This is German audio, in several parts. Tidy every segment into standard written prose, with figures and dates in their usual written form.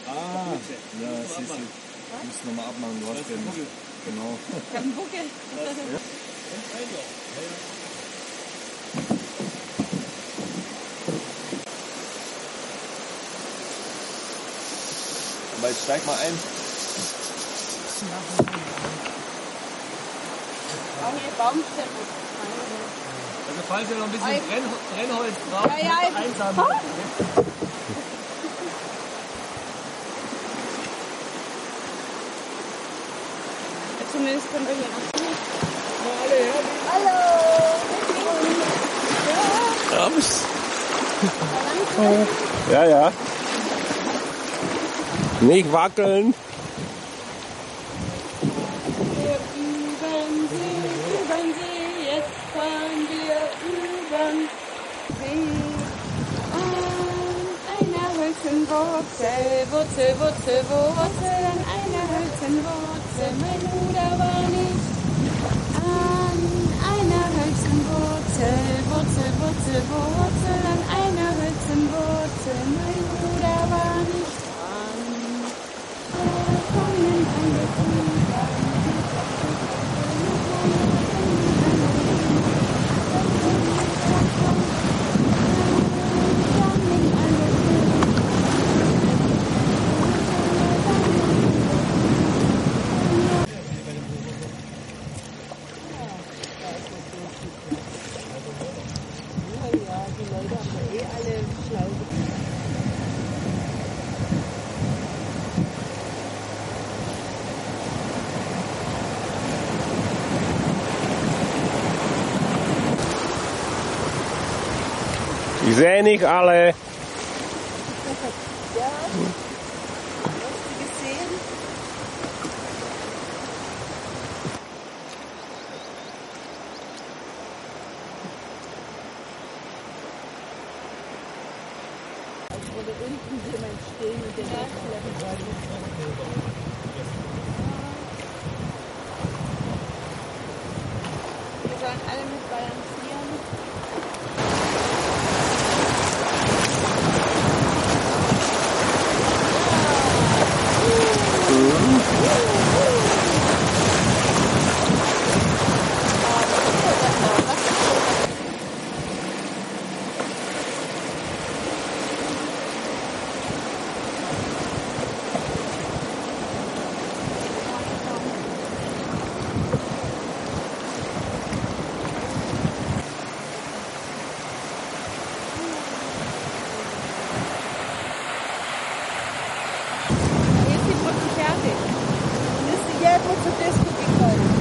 Ah, ja, siehst du. Du musst nochmal abmachen, du hast den. Genau. Ich hab einen Buckel. Ja. Aber jetzt steig mal ein. Oh, hier Baumstämme. Also falls ihr noch ein bisschen Brennholz braucht, Ja, ja, einsammeln. Zumindest können wir hier noch. Hallo. Hallo. Ja, ja. Nicht wackeln. Wir üben See, jetzt fahren wir über See. An einer Hölzenwurzel, Wurzel, Wurzel, Wurzel, an einer Hölzenwurzel, mein Bruder war nicht. An einer Hölzenwurzel, Wurzel, Wurzel, Wurzel, an einer Hölzenwurzel, mein Bruder war nicht dran. Kommen alle Brüder. Ich sehe nicht alle. Ja, hast du gesehen? Also wo da unten jemand stehen und der Wir sollen alle mit balancieren. Jetzt ist die Brücke fertig. Das ist die Gelbe zur Disco gekommen.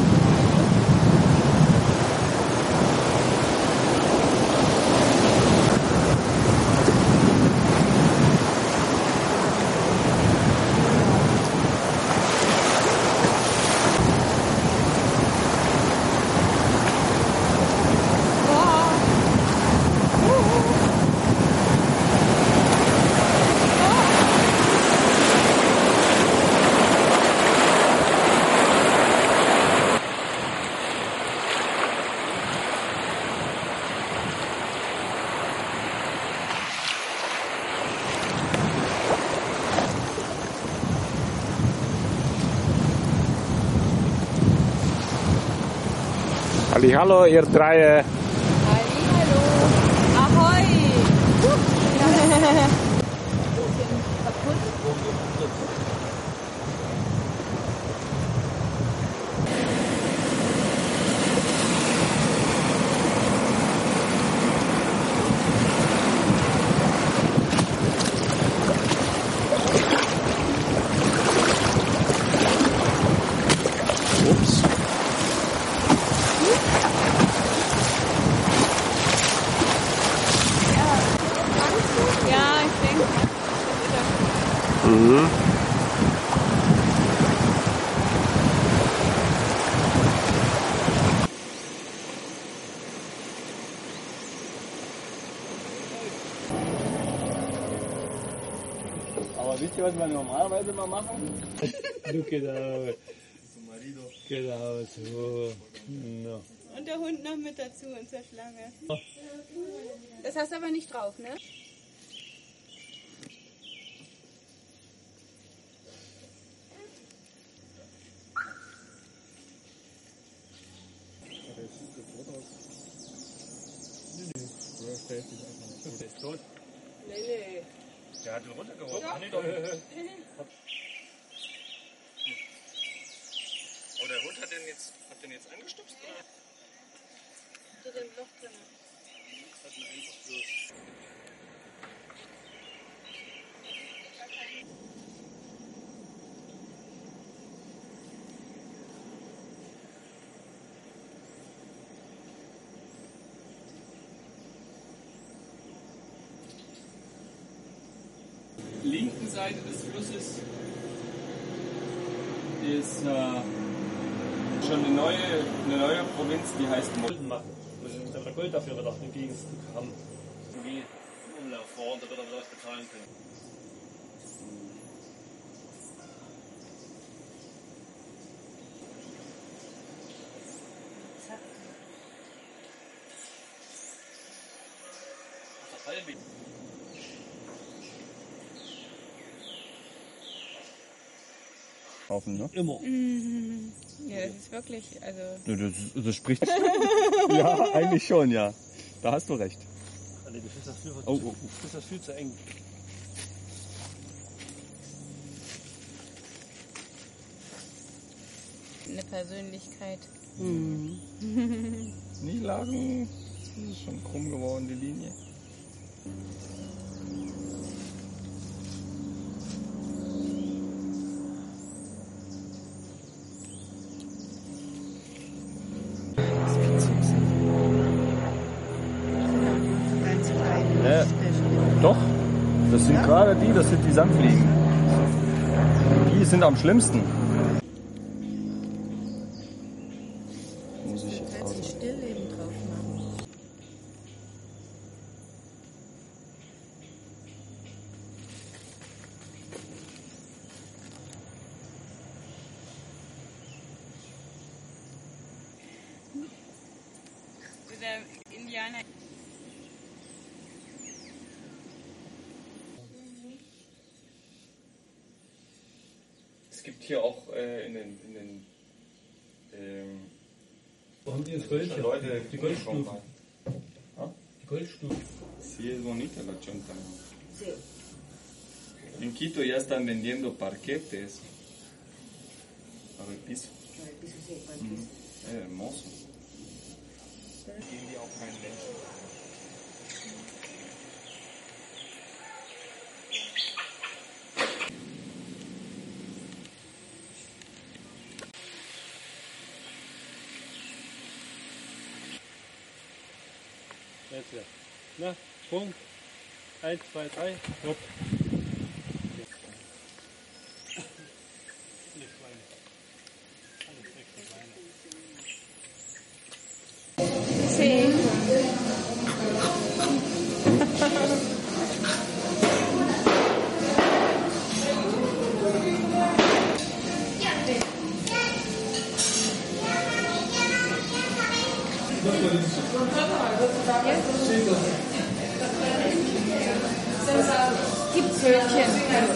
Hallo, ihr drei. Hallo. Ahoi. Ups. Ja, ich denke. Mhm. Aber wisst ihr, was wir normalerweise mal machen? Du genau. Genau so. No. Und der Hund noch mit dazu und zur Schlange. Das hast du aber nicht drauf, ne? Der ist tot. Nee. Der hat ihn runtergeworfen. Ja. Nee, doch. Oh, der Hund hat den jetzt angestupst? Oder? Unter dem Loch drin. Hat ihn einfach bloß. Linken Seite des Flusses ist schon eine neue Provinz, die heißt Golden machen. Das ist der Gold dafür wieder entgegenzukommen. Wie Umlauf vor und da wird er wieder was bezahlen können. Kaufen, ne? Immer. Ja, das ist wirklich, also. Das spricht. Ja, eigentlich schon, ja. Da hast du recht. Nee, das ist das viel zu eng. Eine Persönlichkeit. Nicht lagen. Das ist schon krumm geworden, die Linie. Doch, das sind gerade die, das sind die Sandfliegen. Die sind am schlimmsten. Muss ich jetzt Kannst ein Stillleben drauf machen. Der Indianer. Es gibt hier auch in den Wo haben die das Gold? Leute, Die Goldstufen. ¿Ah? Die Goldstufen. Sí, es bonita la chonta. En Quito ya están vendiendo parquetes para el piso. Hermoso. Gehen die auch keinen Menschen. Jetzt ja. Na, Punkt. 1, 2, 3. Hopp. Sí. Gibt Brötchen.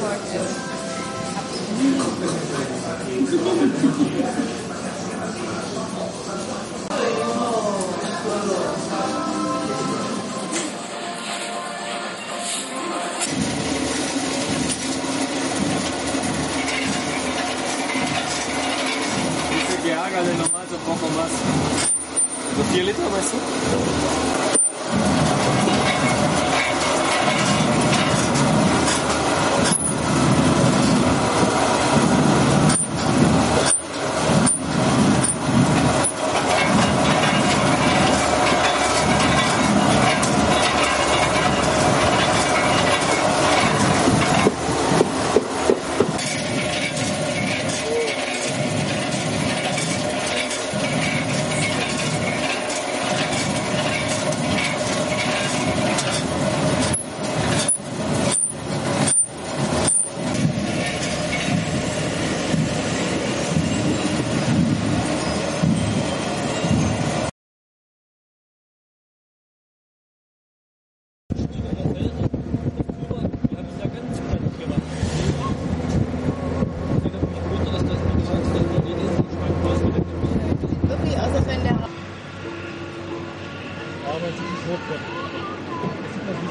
Dice que hágale nomás un poco más. ¿Los 10 litros, maestro?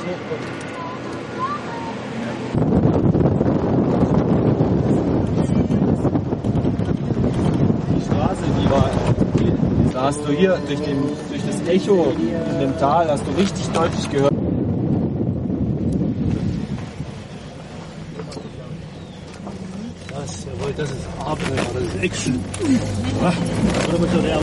Die Straße, da hast du hier durch das Echo in dem Tal hast du richtig deutlich gehört. Jawohl, das ist Abenteuer, das ist Action. Oder mit der Real.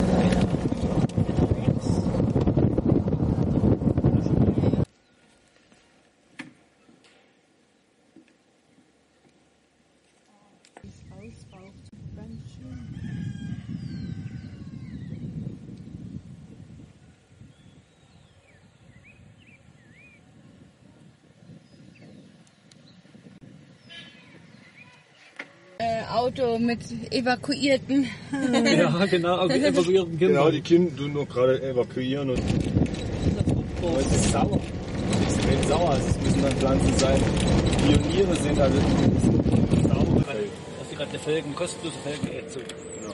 Auto mit Evakuierten. Ja, genau, evakuierten Kinder. Genau, die Kinder tun noch gerade evakuieren und es ist sauer. Extrem sauer. Es müssen dann Pflanzen sein, die Pioniere sind, also Sauber, dass die gerade Felgen, kostenlose Felgen jetzt so. genau.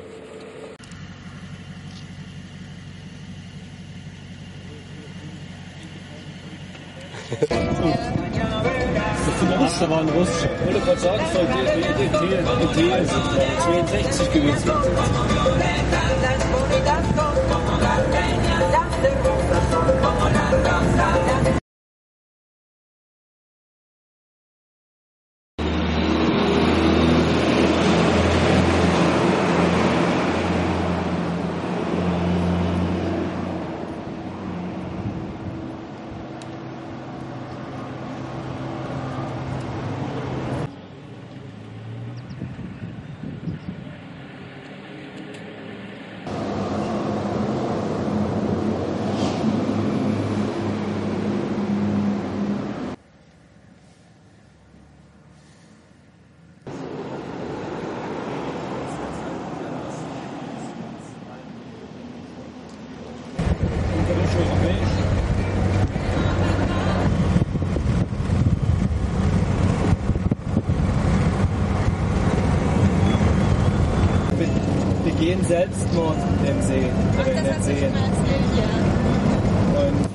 Da war ein Russ. Ich wollte gerade sagen, es soll die 62 gewesen sein. Begehen Selbstmord im See. Ach, das hast du schon mal erzählt, ja. Und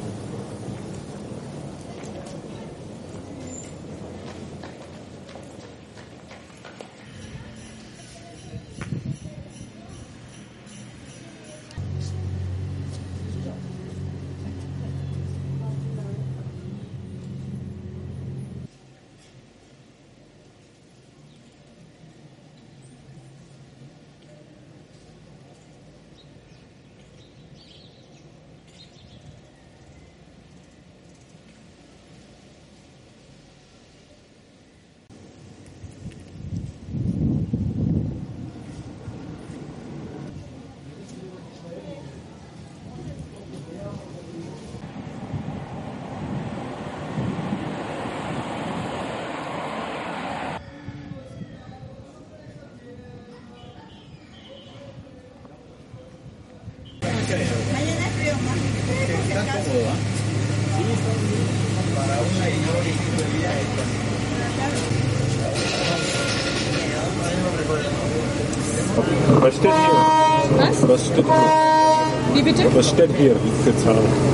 Was steht hier? Was? Was steht hier? Wie bitte? Was steht hier für Zahl?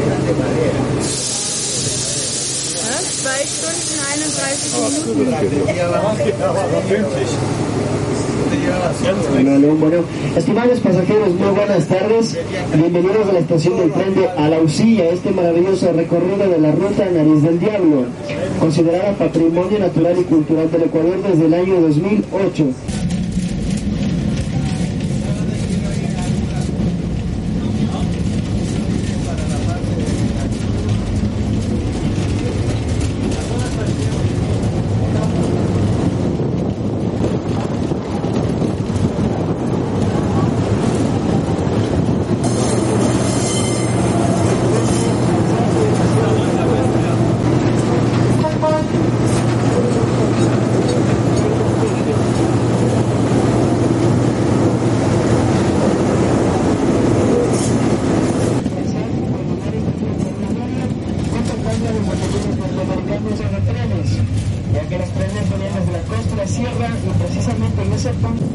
2 Stunden, 31 Ah, Minuten. so, das steht hier. pünktlich. Bueno, estimados pasajeros, muy buenas tardes. Bienvenidos a la estación del tren de Alausilla, este maravilloso recorrido de la ruta Nariz del Diablo, considerada Patrimonio Natural y Cultural del Ecuador desde el año 2008. Ya que los trenes venían desde la costa de la sierra y precisamente en ese punto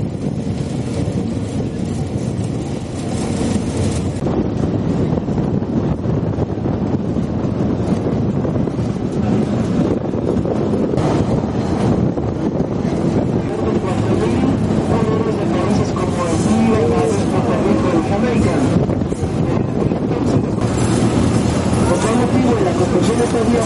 construcción está bien.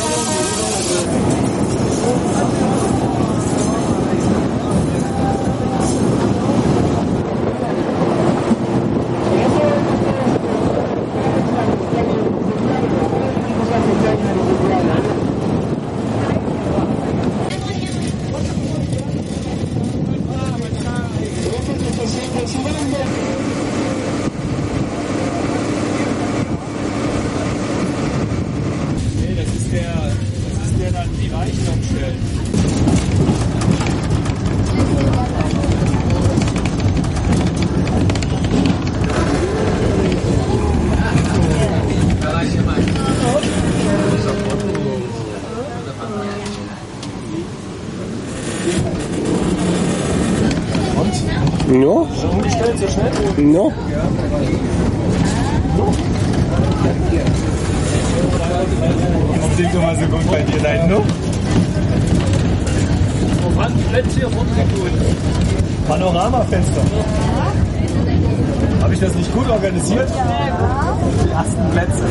Nee, das ist der dann die Weichen umstellt. No? Umgestellt so schnell? No? Das klingt doch mal so gut bei dir, dein No? Panoramafenster. Habe ich das nicht gut organisiert? Die ersten Plätze.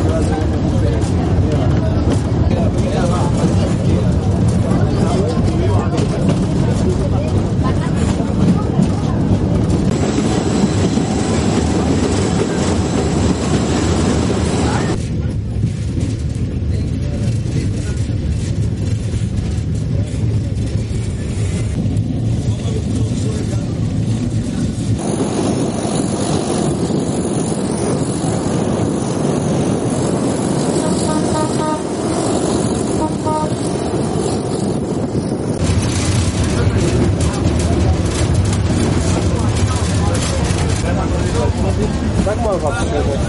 Sag mal was.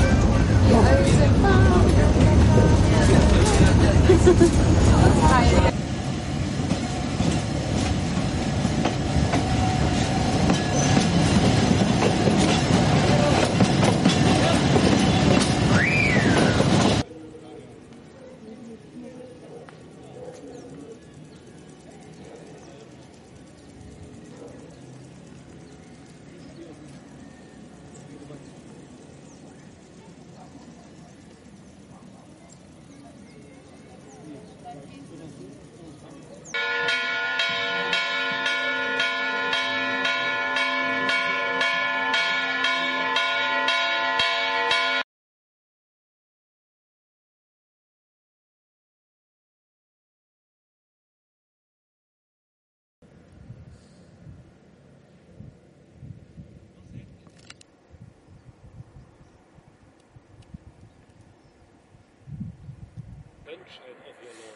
Bremsschein auf ihr Lauf.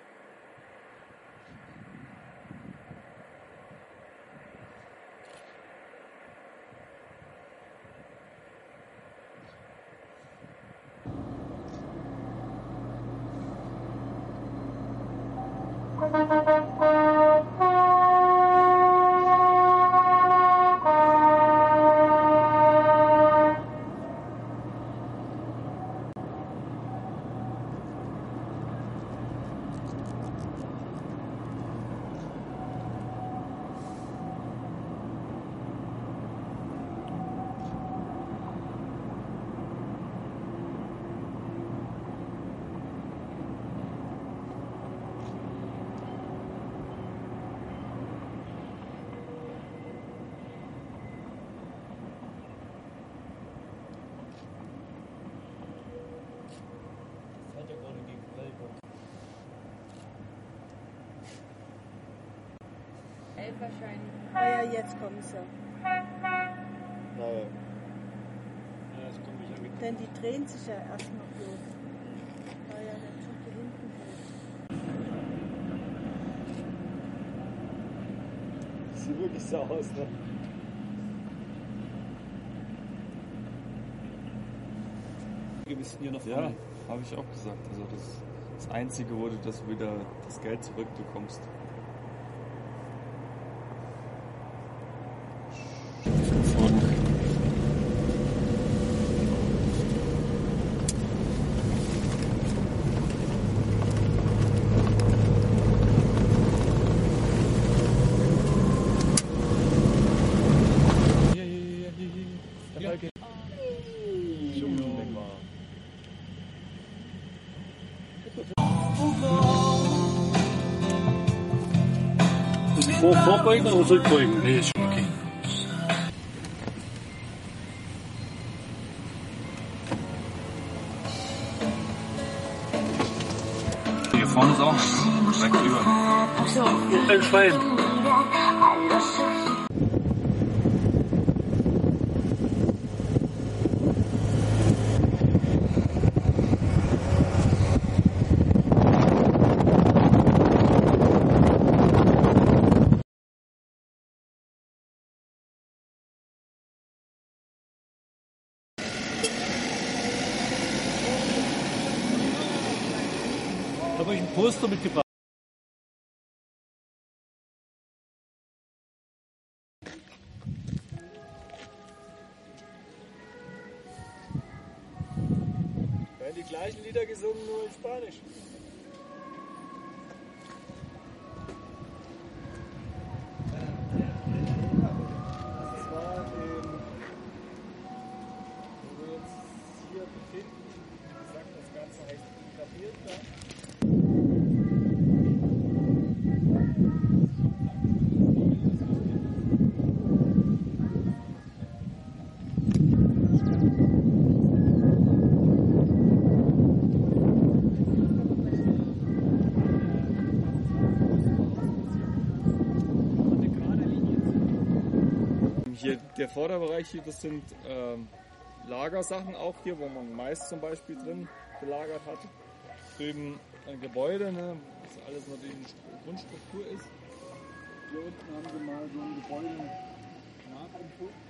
Wahrscheinlich. Ah ja, jetzt kommen sie. Naja. Ja, das kommt mich an. Denn die drehen sich ja erstmal bloß. Ah ja, der Zug hier hinten hält. Sieht wirklich so aus, ne? Wir müssen hier noch Ja, habe ich auch gesagt. Also das Einzige, wo du das wieder das Geld zurückbekommst. vorbeugen oder zurückbeugen? Nee, ist schon okay. Hier vorne ist auch direkt über. Ein Schwein. Habe ich ein Poster mitgebracht. Werden die gleichen Lieder gesungen, nur in Spanisch. Das war wo wir uns hier befinden. Wie gesagt, das Ganze heißt Inca. Hier der Vorderbereich hier, das sind Lagersachen auch hier, wo man Mais zum Beispiel drin gelagert hat. Drüben ein Gebäude, ne, das alles natürlich eine Grundstruktur ist. Hier unten haben sie mal so ein Gebäude nachempfunden.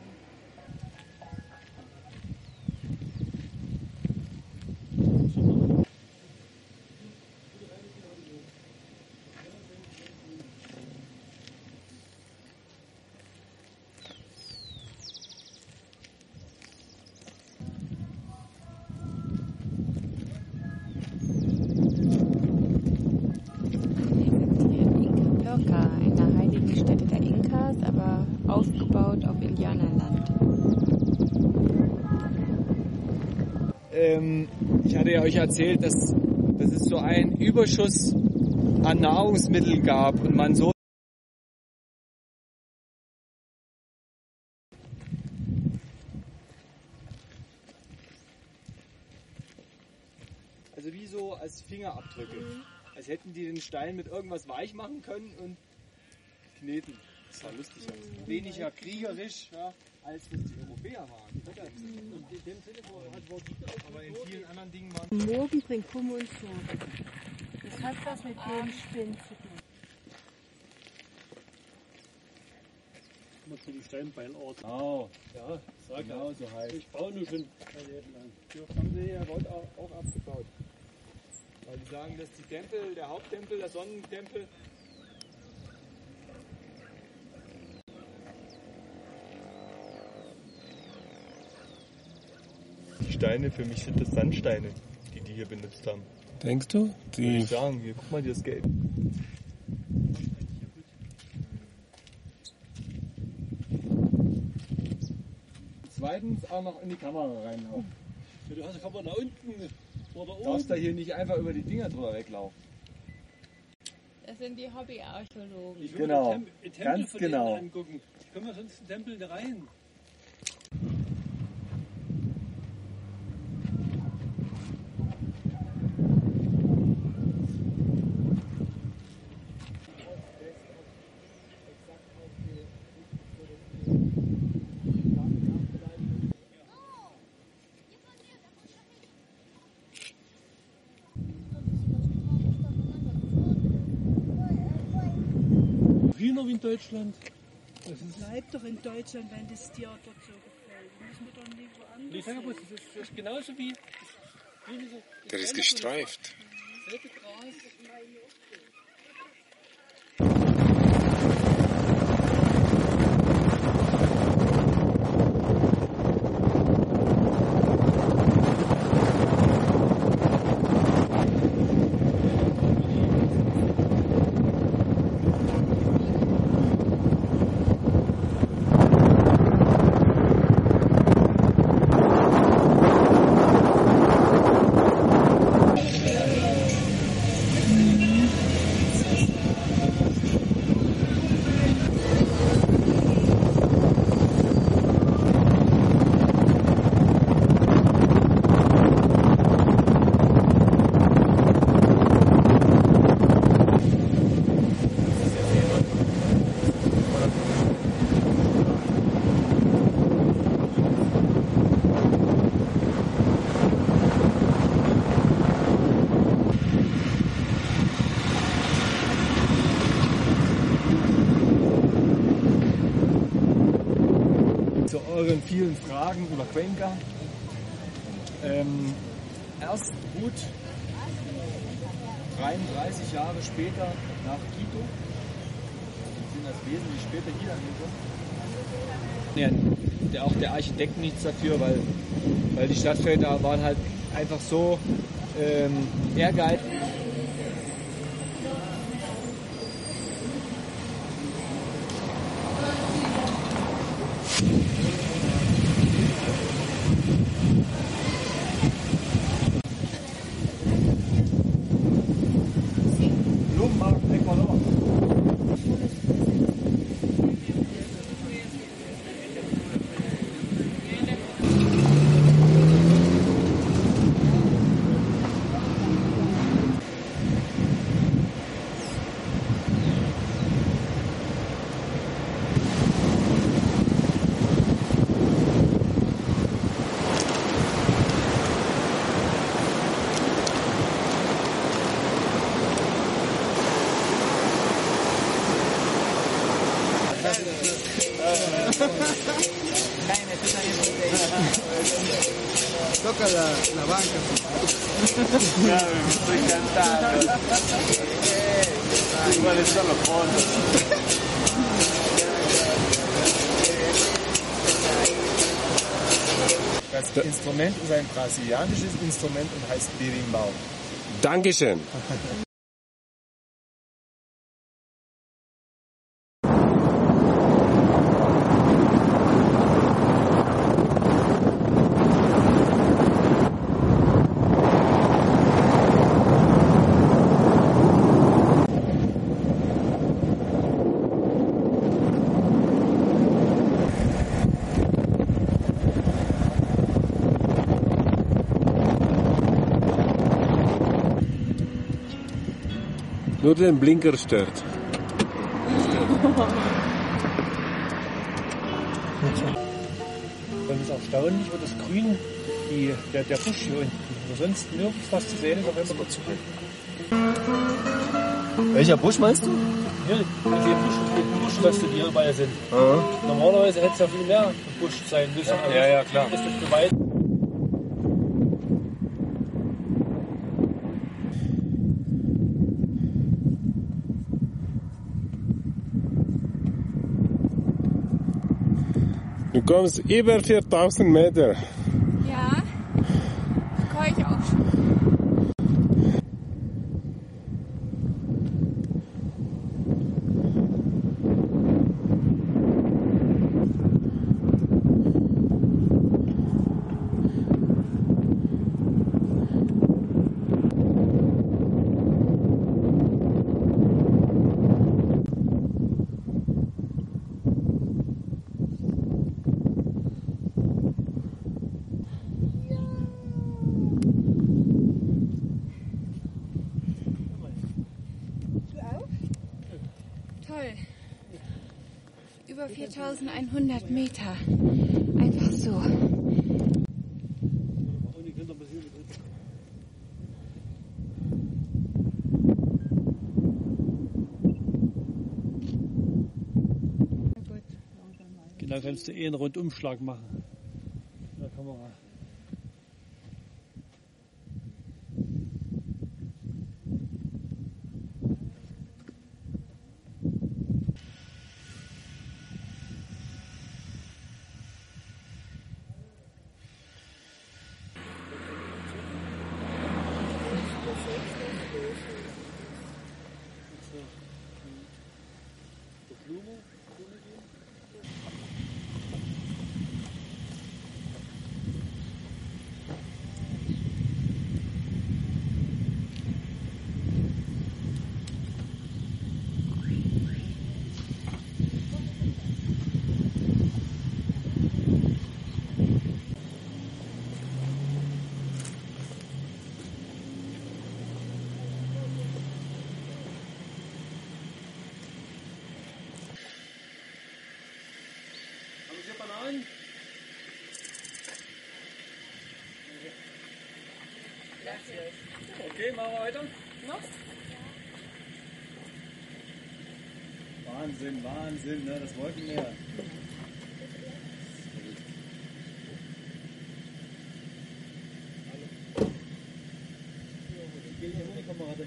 Einer heiligen Stätte der Inkas, aber aufgebaut auf Indianerland. Ich hatte ja euch erzählt, dass es so einen Überschuss an Nahrungsmitteln gab und man so also wie so als Fingerabdrücke. Als hätten die den Stein mit irgendwas weich machen können und kneten. Das sah lustig aus. Weniger kriegerisch, ja, als das die Europäer waren. Aber in vielen anderen Dingen waren. Morgen bringt Kummer und Sorge. Das hat was mit dem Spinn zu tun. Mal zu dem Steinbeilort. Oh, Ja, sag genau so heißt. Ich baue nur schon ein Leben lang. Das haben sie ja heute auch abgebaut. Weil die sagen, dass die Tempel, der Haupttempel, der Sonnentempel, die Steine, für mich sind das Sandsteine, die hier benutzt haben. Denkst du? Würde ich sagen, hier, guck mal, hier ist gelb. Zweitens auch noch in die Kamera reinlaufen. Ja, du hast, kann man da unten oder Du darfst oben. da hier nicht einfach über die Dinger drüber weglaufen. Das sind die Hobbyarchäologen. Ich will Genau, den Tempel ganz von genau. innen angucken. Ich komme ja sonst in den Tempel nicht rein. Grüner wie in Deutschland. Das ist Bleib doch in Deutschland, wenn das dir dort so gefällt. Müssen wir doch nirgendwo anders ich sage hin. bloß, das ist genauso wie Der ist gestreift. selbe Gras. unseren vielen Fragen über Cuenca. Erst gut 33 Jahre später nach Quito, wir sind das wesentlich später hier angekommen. Ja, auch der Architekt nichts dafür, weil die Stadtväter waren halt einfach so ehrgeizig. Blumenmarkt Ecuador. Toca la banca. Ya, me estoy cantando. ¿Cuáles son los fondos? Das Instrument ist ein brasilianisches Instrument und heißt Berimbau. Dankeschön. Nur den Blinker stört. Und es ist erstaunlich, wo das Grün, der Busch hier unten, wo sonst nirgends was zu sehen ist, auf einmal dazu. Welcher Busch meinst du? Hier, die Buschreste, die hier überall sind. Aha. Normalerweise hätte es ja viel mehr Busch sein müssen. Ja, klar. Das ist geweiht. Du kommst über 4000 Meter. Ja, kann ich auch schon. Toll. Über 4100 Meter. Einfach so. Da kannst du einen Rundumschlag machen. Mit der Kamera. Okay, machen wir weiter. Noch? Wahnsinn, ne? Das Wolkenmeer.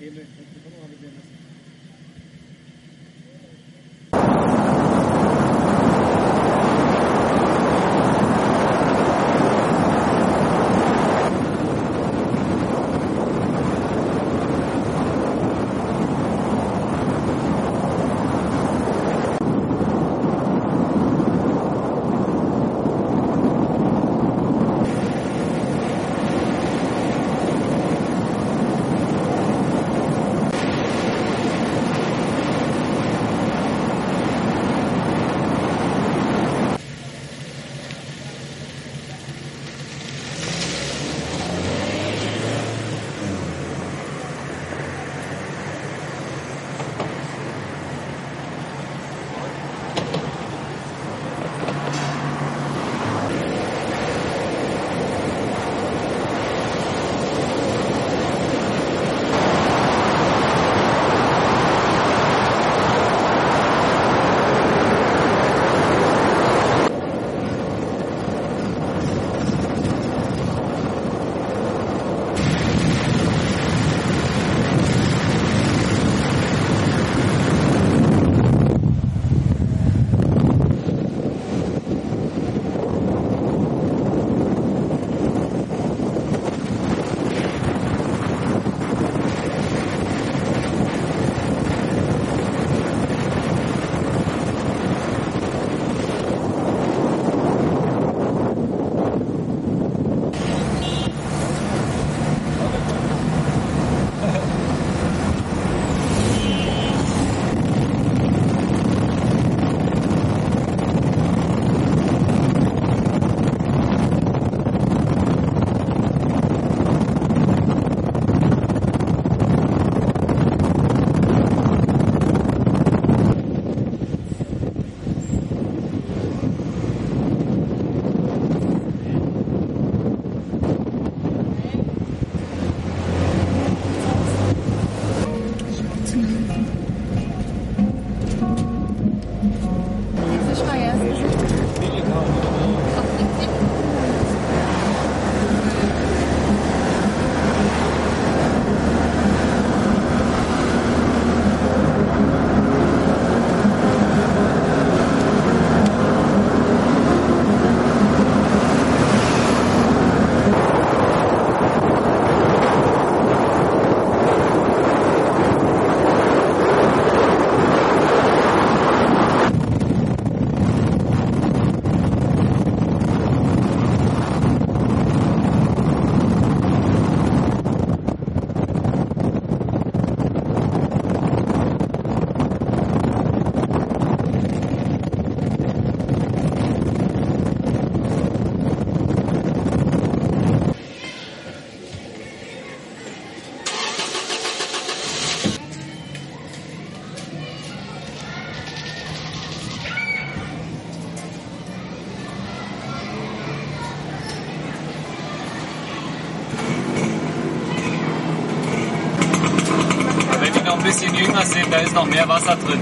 ein bisschen jünger sind, da ist noch mehr Wasser drin.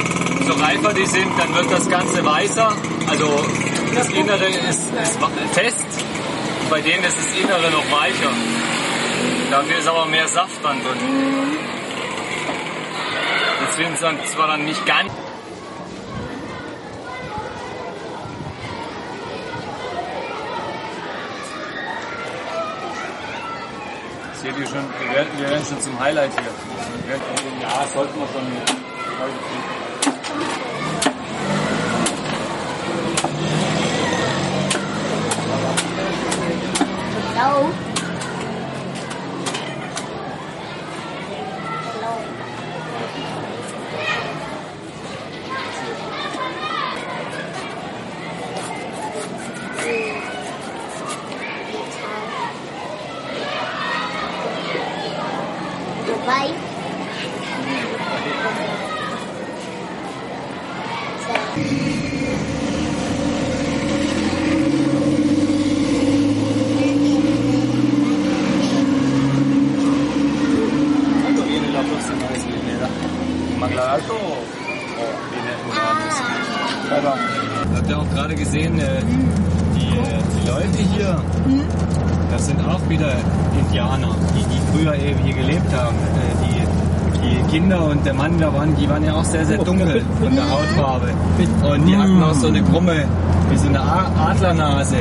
So reifer die sind, dann wird das Ganze weißer. Also das Innere ist fest, bei denen ist das Innere noch weicher. Dafür ist aber mehr Saft dann drin. Jetzt sind es dann zwar dann nicht ganz... Seht ihr schon, wir werden schon zum Highlight hier. Ja, sollten wir schon heute Hello. Bye. ¿Cuánto viene la próxima vez que viene? ¿Manglar Alto o viene woanders? Habt ihr auch gerade gesehen, die Die Leute hier, das sind auch wieder Indianer, die früher eben hier gelebt haben. Die Kinder und der Mann, die waren ja auch sehr, sehr dunkel von der Hautfarbe. Und die hatten auch so eine krumme, wie so eine Adlernase.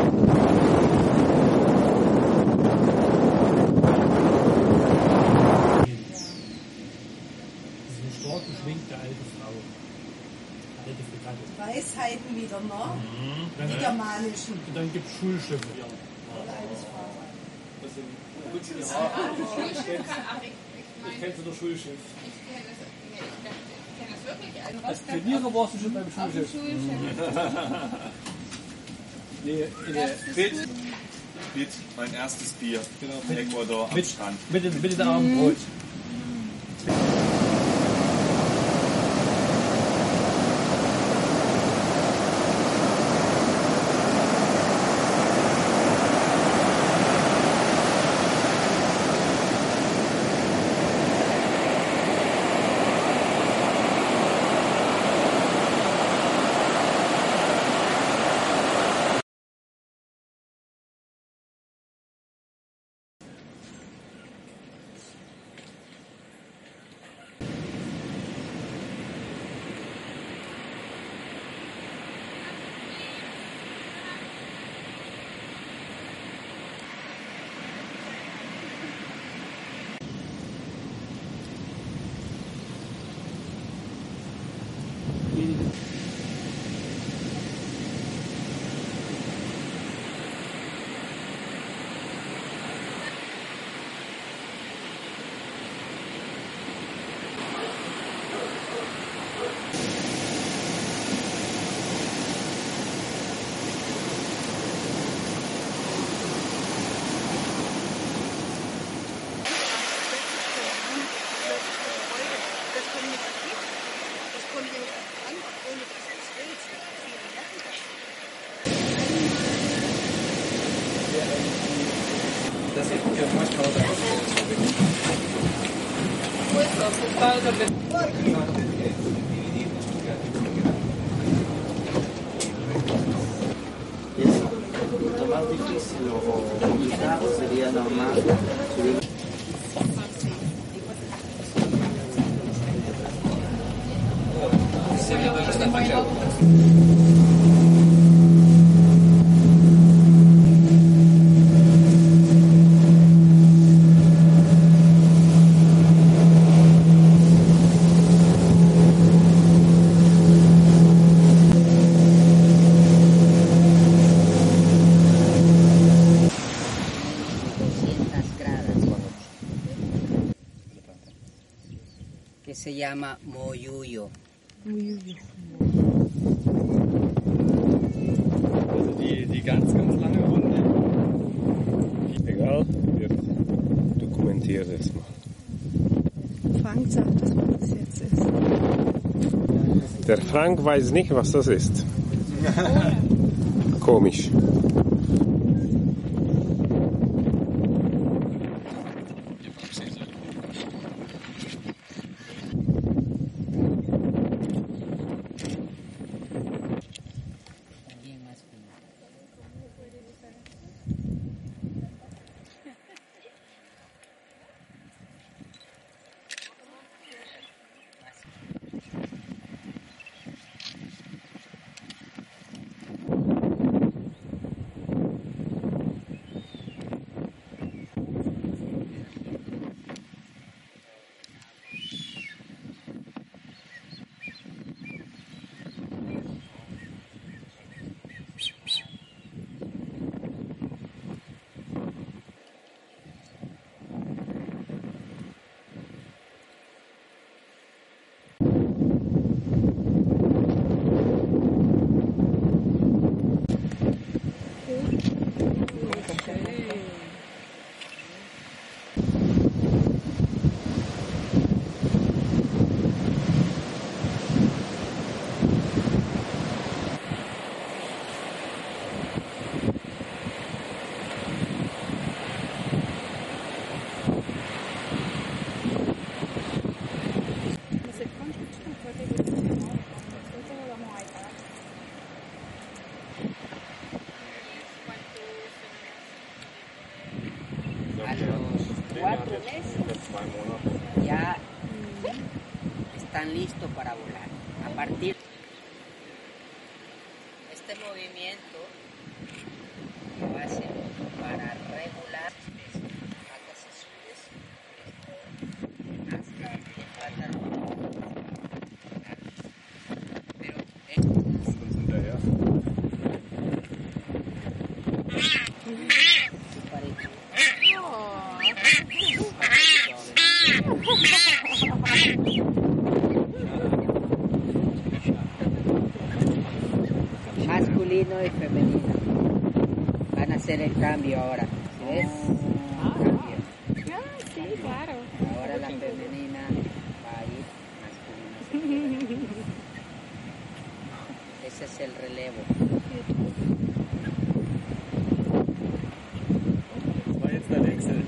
Weisheiten wieder, ne? Die germanischen. Und dann gibt es Schulschiffe. Ich kenne so das Schulschiff. Als Pioniere warst du schon beim Schulschiff. Nee, in der Mit mein erstes Bier. Genau, Ecuador am Strand. Mit dem Abendbrot. Lo más difícil o complicado sería normal subir. Que se llama Moyuyo. Also die ganz lange Runde. Egal, wir dokumentieren es mal. Frank sagt, dass was das jetzt ist. Der Frank weiß nicht, was das ist. Komisch. están listos para volar. A partir de este movimiento que lo hacen para regular patas azules hasta el plátano. Pero masculino y femenino van a hacer el cambio ahora. ¿Sí ves? Cambio. Sí, claro. Ahora la femenina va a ir masculina. Ese es el relevo. Das war jetzt der Wechsel.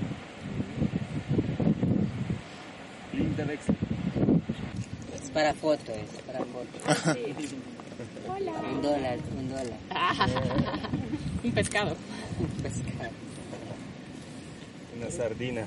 Fliegender Wechsel. Es para foto, es para foto. Hola. $1. Un pescado. Un pescado. Una sardina.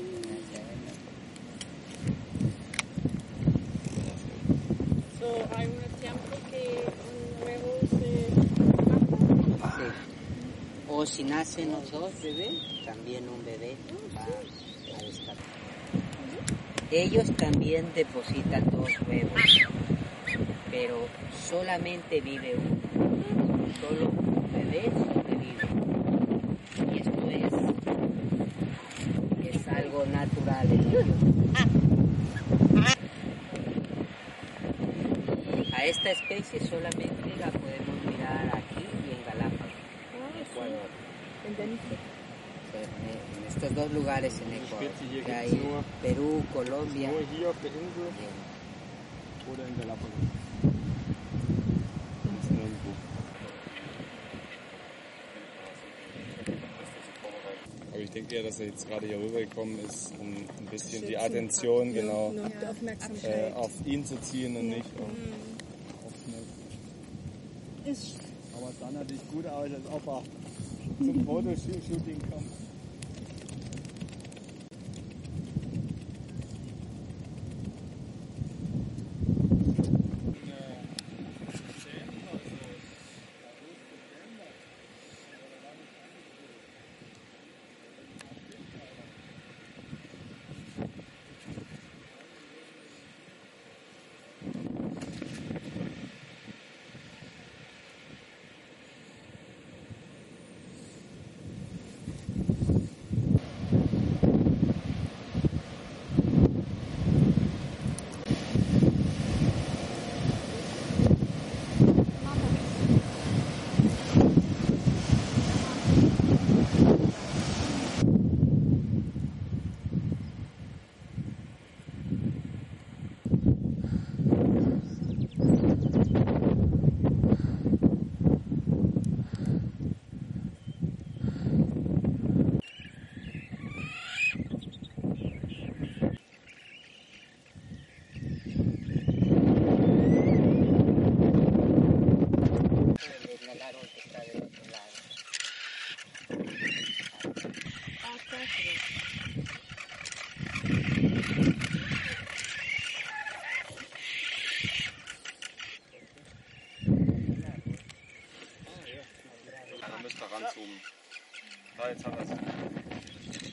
So, hay un tiempo que un huevo se mata. Sí. O si nacen los dos bebés, también un bebé va a descartar. Ellos también depositan 2 huevos, pero solamente vive uno. Solo un bebé sobrevive. Y esto es algo natural en ellos. A esta especie solamente la podemos mirar aquí y en Galápagos, en Ecuador. En estos 2 lugares en Ecuador, que hay Perú, Colombia. Nur hier auf der Insel oder in Galapagos. Sonst nirgendwo. Aber ich denke eher, dass er jetzt gerade hier rübergekommen ist, um ein bisschen die Attention genau auf ihn zu ziehen und nicht auf Ist Aber es sah natürlich gut aus, als ob er zum Fotoshooting kommt. ranzoomen. Da, jetzt haben wir es.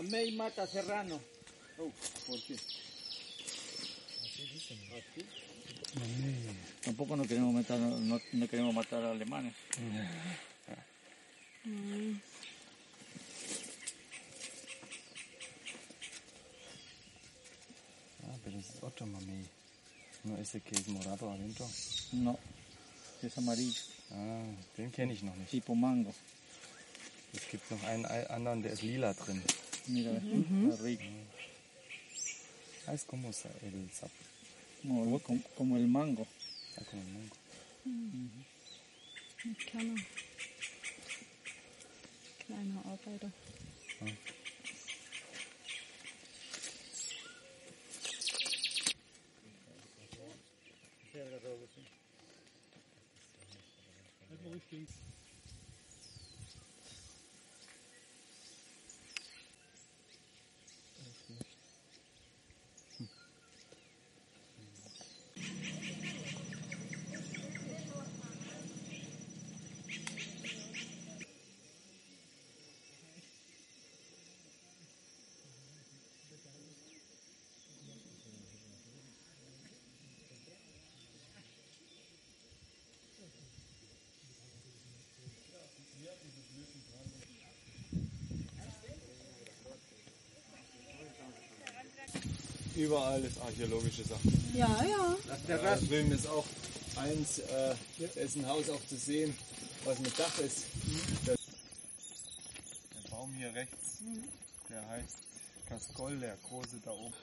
Mamey mata serrano. Oh, ¿por qué? Tampoco no queremos matar a alemanes. Pero es otro mamey. ¿No ese que es morado adentro? No, es amarillo. Ah, den kenne ich noch nicht. Tipo mango. Es gibt noch einen anderen, der ist lila drin. Mira, rico. Ah, es como el sap. No, como el mango. Ah, como el mango. Kleiner Arbeiter. Ah. Überall ist archäologische Sachen. Ja, ja. Da drüben ist auch eins, da ist ein Haus auch zu sehen, was mit Dach ist. Der Baum hier rechts, der heißt Kaskol, der große da oben.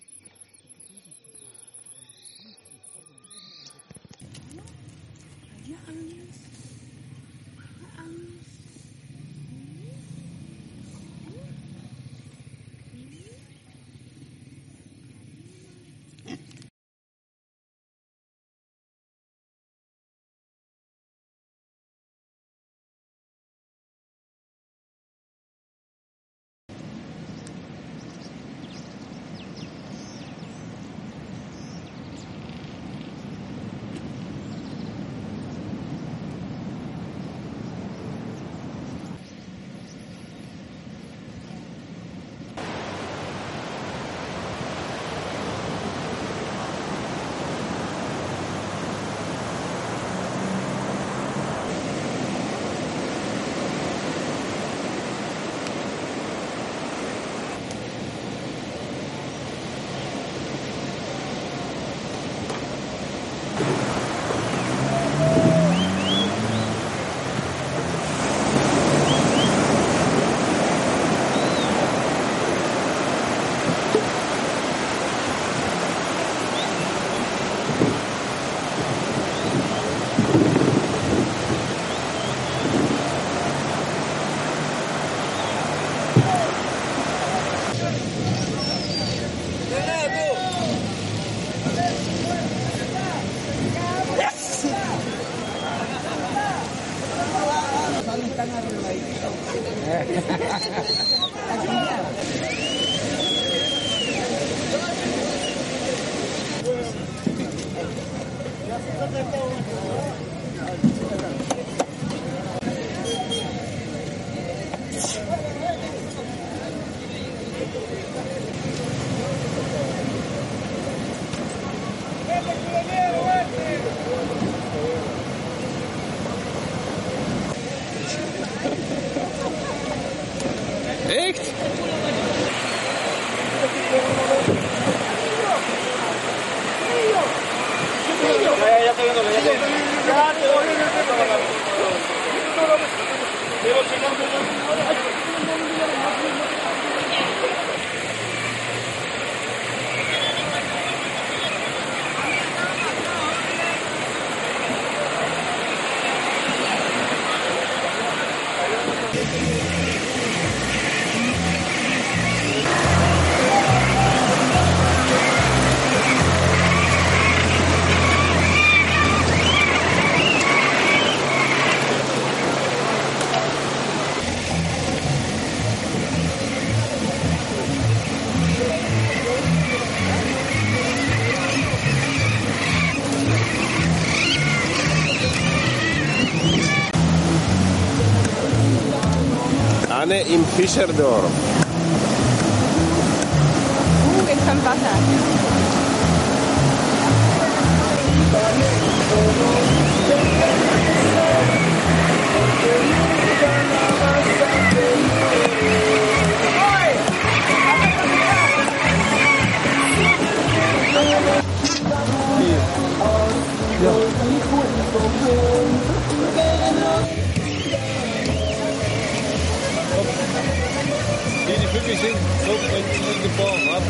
Echt? Anne im Fischerdorf. Die Vögel sind so geboren, ab.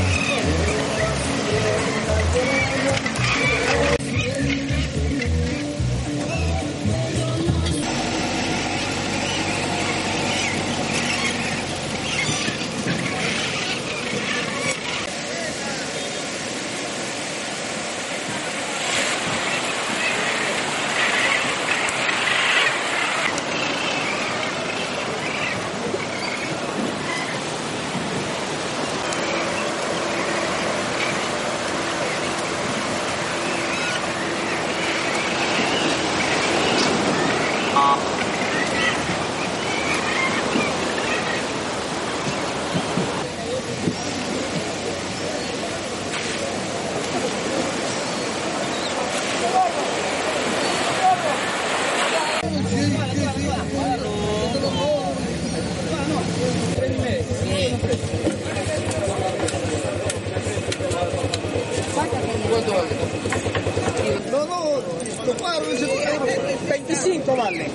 No, lo paro, 25 vale.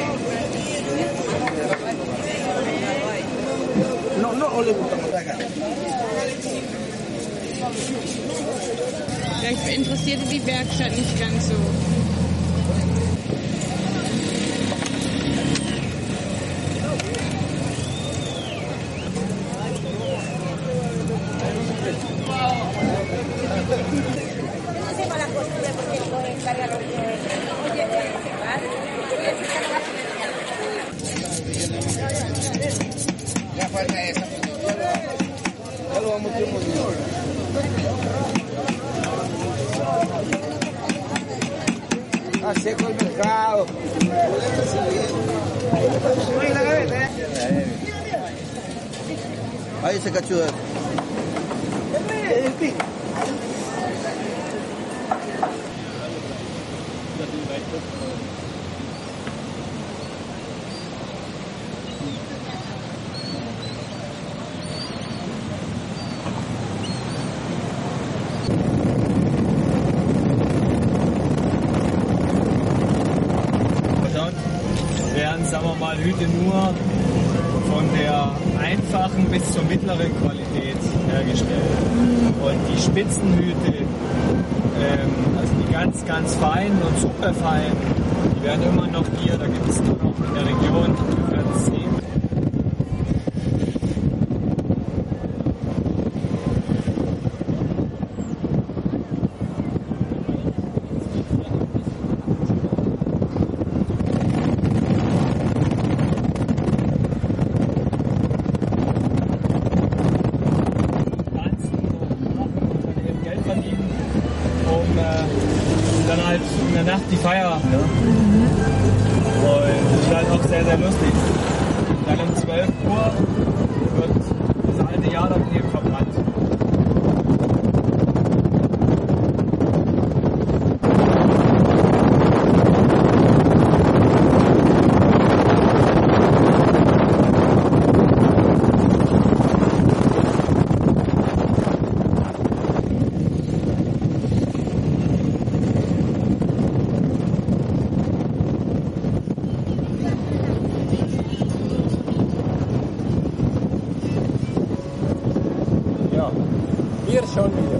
No le gusta acá. Vielleicht interessierte die Werkstatt nicht ganz so. Ya falta esa. Ya lo vamos a hacer muy bien. Ah, seco el mercado. Ahí ese cachudo. Werden, sagen wir mal, Hüte nur von der einfachen bis zur mittleren Qualität hergestellt. Und die Spitzenhüte, also die ganz, ganz feinen und super feinen, die werden immer noch hier, da gibt es nur noch in der Region, die werden es sehen. Dann halt in der Nacht die Feier. Ja. Und das ist halt auch sehr, sehr lustig. Dann um 12 Uhr wird das alte Jahr dann eben verbrannt. Wir schon wieder.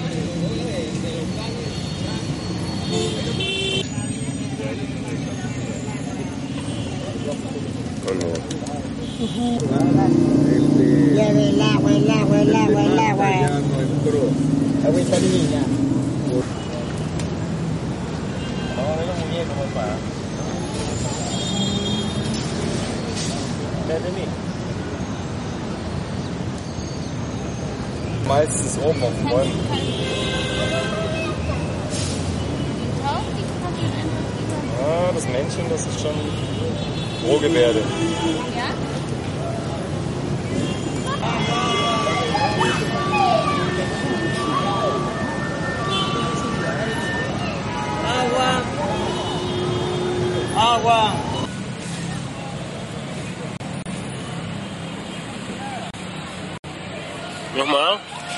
Lleve el agua, el agua, el agua, el agua. Agüita niña. Vamos a ver los muñecos, papá. Wer denn nicht? Meistens oben auf den Bäumen. Ja, das Männchen, das ist schon Drohgebärde. Ja? agua. Nochmal?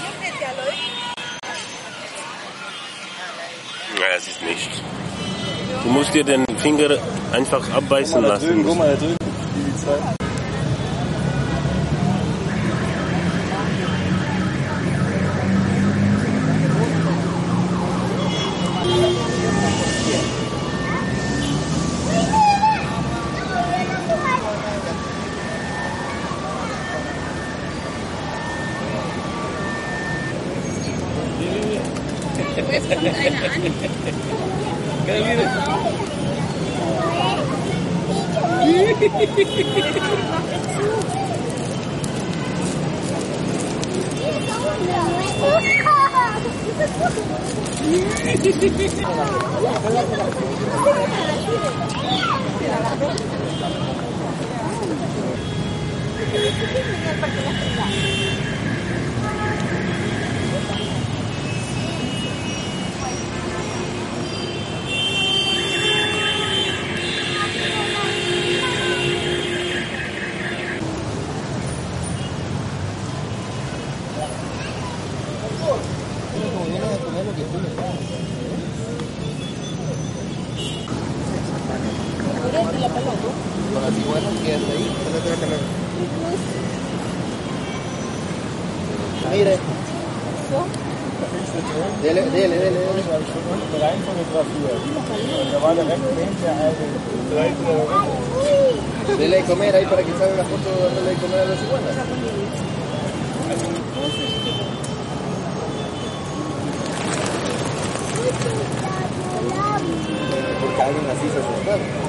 Ja, es ist nicht. Du musst dir den Finger einfach abbeißen lassen. Guck mal da drüben. Die zwei. Jetzt kommt eine an. Mire. Dele. Rein fotografiert. Da war direkt neben der alte. Dele de comer ahí para que salga la foto dándole de comer a las iguanas. Porque alguien así se asustaron.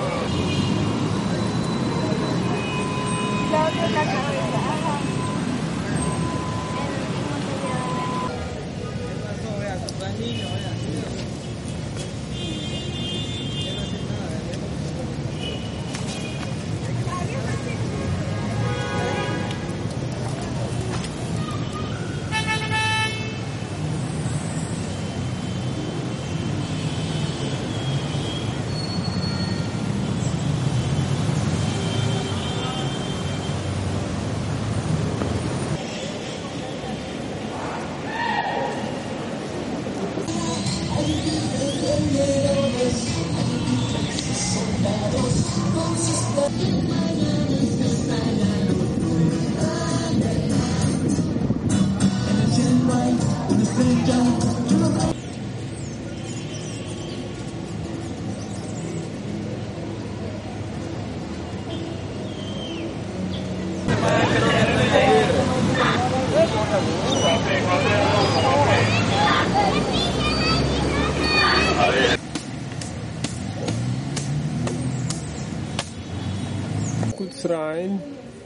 Kurz rein.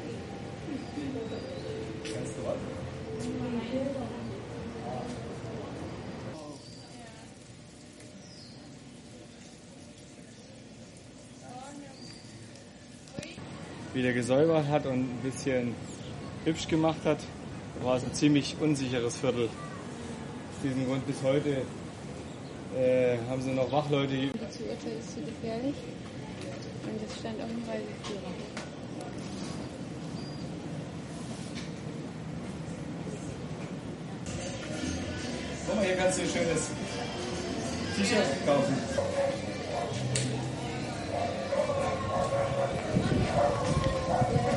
Wieder gesäubert hat und ein bisschen hübsch gemacht hat, war es ein ziemlich unsicheres Viertel. Aus diesem Grund bis heute haben sie noch Wachleute. Die Zuurteil ist zu gefährlich und das stand auf dem Reiseführer. Guck mal, hier kannst du ein schönes T-Shirt kaufen. Ja.